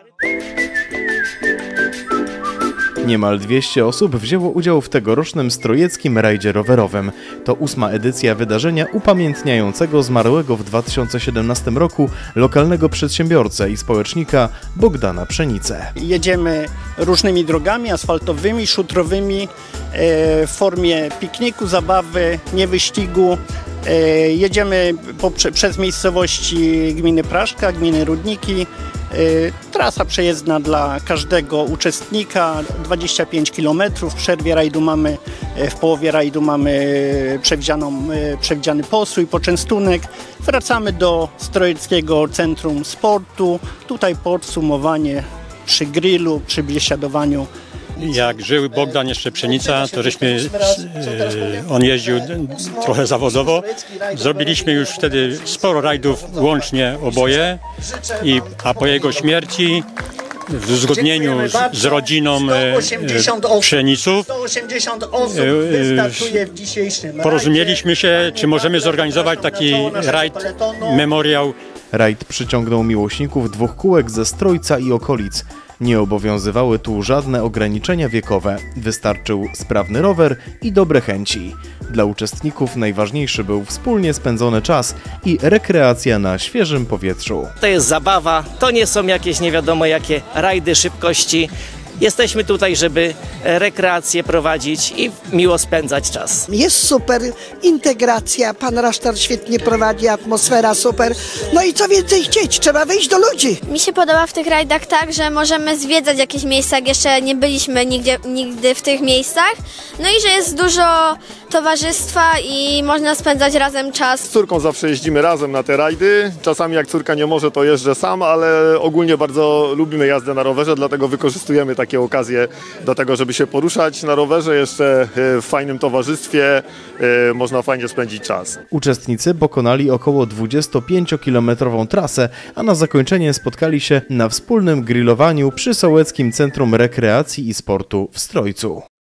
Niemal 200 osób wzięło udział w tegorocznym strojeckim rajdzie rowerowym. To 8. edycja wydarzenia upamiętniającego zmarłego w 2017 roku lokalnego przedsiębiorcę i społecznika Bogdana Pszenicę. Jedziemy różnymi drogami asfaltowymi, szutrowymi w formie pikniku, zabawy, nie wyścigu. Jedziemy przez miejscowości gminy Praszka, gminy Rudniki. Trasa przejezdna dla każdego uczestnika, 25 km. W połowie rajdu mamy przewidziany postój, poczęstunek. Wracamy do Strojeckiego Centrum Sportu. Tutaj podsumowanie przy grillu, przy biesiadowaniu. Jak żył Bogdan jeszcze Pszenica, to on jeździł trochę zawodowo. Zrobiliśmy już wtedy sporo rajdów łącznie oboje, a po jego śmierci w uzgodnieniu z rodziną Pszeniców porozumieliśmy się, czy możemy zorganizować taki rajd, memoriał. Rajd przyciągnął miłośników dwóch kółek ze Strojca i okolic. Nie obowiązywały tu żadne ograniczenia wiekowe. Wystarczył sprawny rower i dobre chęci. Dla uczestników najważniejszy był wspólnie spędzony czas i rekreacja na świeżym powietrzu. To jest zabawa, to nie są jakieś nie wiadomo jakie rajdy szybkości. Jesteśmy tutaj, żeby rekreację prowadzić i miło spędzać czas. Jest super integracja, pan Rasztar świetnie prowadzi, atmosfera super. No i co więcej chcieć, trzeba wyjść do ludzi. Mi się podoba w tych rajdach tak, że możemy zwiedzać jakieś miejsca, jak jeszcze nie byliśmy nigdy w tych miejscach. No i że jest dużo towarzystwa i można spędzać razem czas. Z córką zawsze jeździmy razem na te rajdy. Czasami jak córka nie może, to jeżdżę sam, ale ogólnie bardzo lubimy jazdę na rowerze, dlatego wykorzystujemy takie okazje do tego, żeby się poruszać na rowerze, jeszcze w fajnym towarzystwie, można fajnie spędzić czas. Uczestnicy pokonali około 25-kilometrową trasę, a na zakończenie spotkali się na wspólnym grillowaniu przy Sołeckim Centrum Rekreacji i Sportu w Strojcu.